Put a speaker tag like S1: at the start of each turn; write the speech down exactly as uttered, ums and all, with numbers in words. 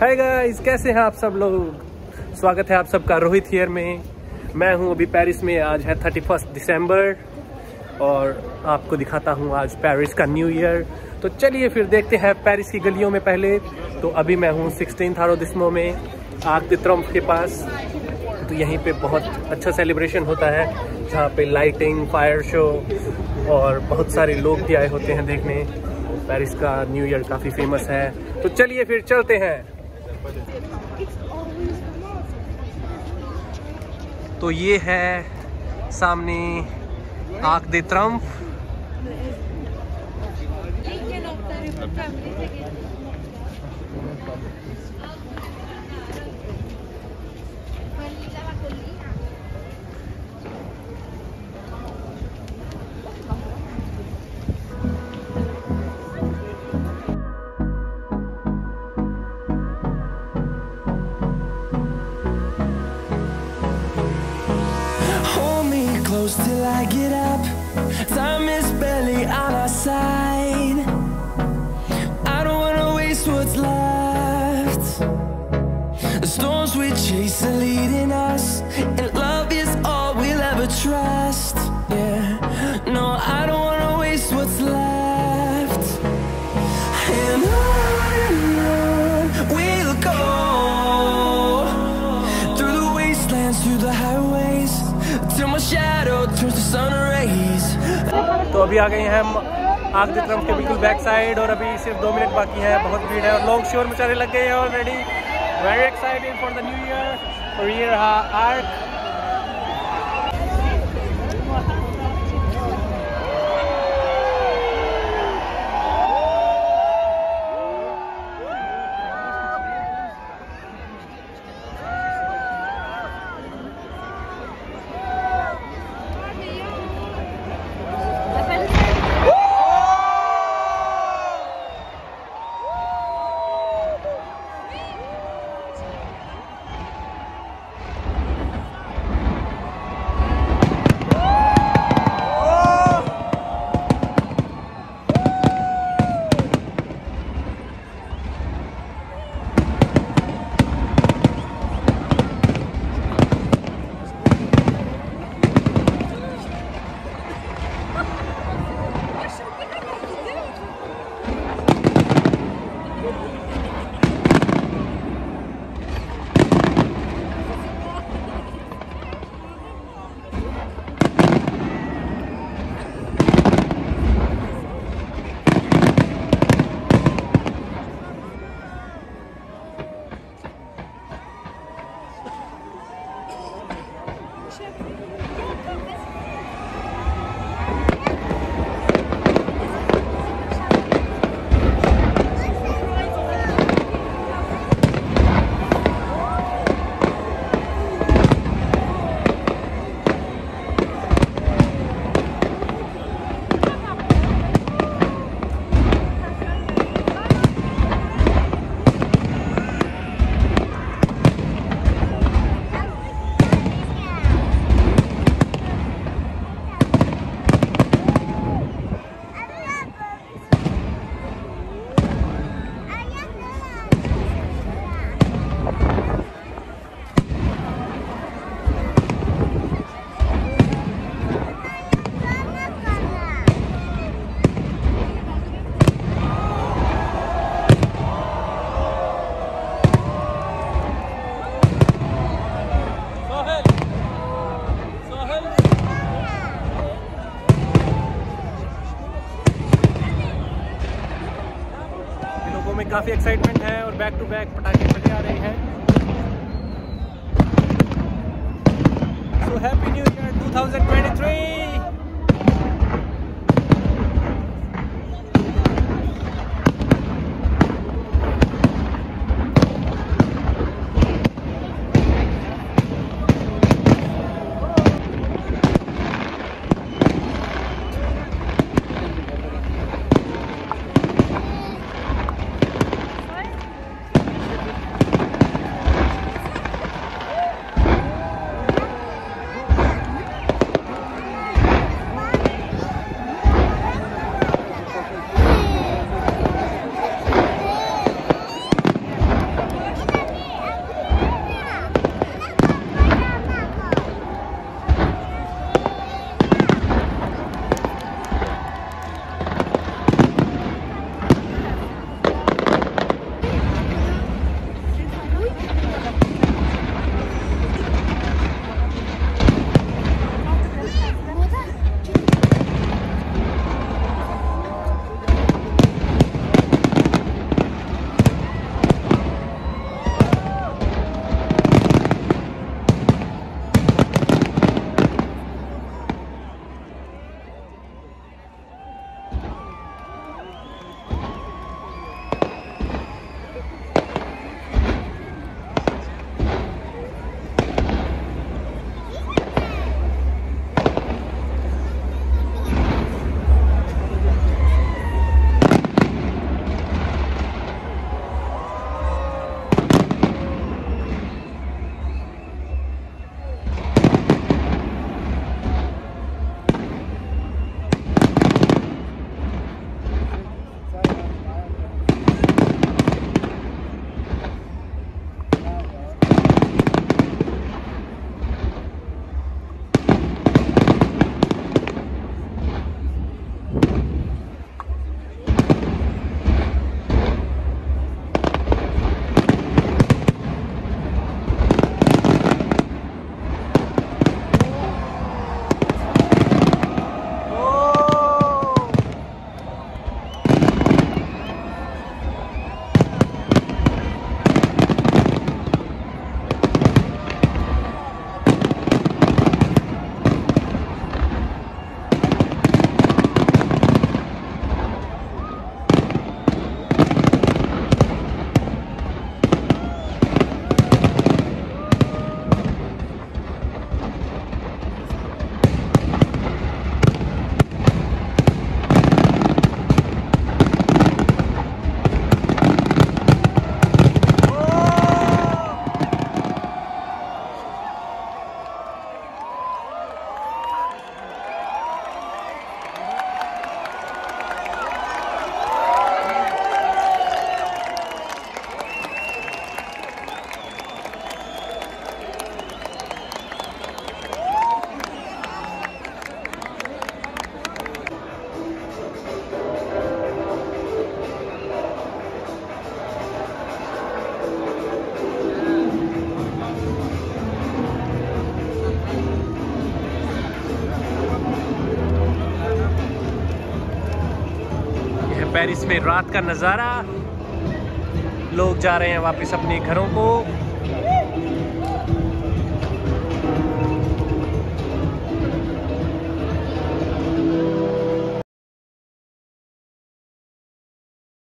S1: Hi guys, कैसे हैं आप सब लोग। स्वागत है आप सबका रोहित हियर में। मैं हूं अभी पेरिस में। आज है थर्टी फर्स्ट दिसंबर और आपको दिखाता हूं आज पेरिस का न्यू ईयर। तो चलिए फिर देखते हैं पेरिस की गलियों में। पहले तो अभी मैं हूं सिक्सटीन आर्रोंडिसमेंट में आर्क de ट्रियोम्फ के पास। तो यहीं पे बहुत अच्छा सेलिब्रेशन होता है, जहाँ पे लाइटिंग, फायर शो और बहुत सारे लोग भी आए होते हैं देखने। पेरिस का न्यू ईयर काफ़ी फेमस है। तो चलिए फिर चलते हैं। तो ये है सामने Arc de Triomphe.
S2: Close till I get up, time is barely on our side. I don't wanna waste what's left. The storms we chase are leading us, and love is all we'll ever trust. Yeah, no, I don't wanna waste what's left. And on and on we'll go, through the wastelands, through the highways, till my shadow turns to sun rays.
S1: तो अभी आ गए हैं हम arc de ट्रियोम्फ के बिल्कुल back side और अभी सिर्फ दो मिनट बाकी है। बहुत भीड़ है और लोग शोर मचाने लग गए हैं already. Very excited for the new year for year Arc. में काफ़ी एक्साइटमेंट है और बैक टू बैक पटाखे फटे आ रहे हैं। So happy new year two thousand twenty three. Paris में रात का नज़ारा, लोग जा रहे हैं वापस अपने घरों को।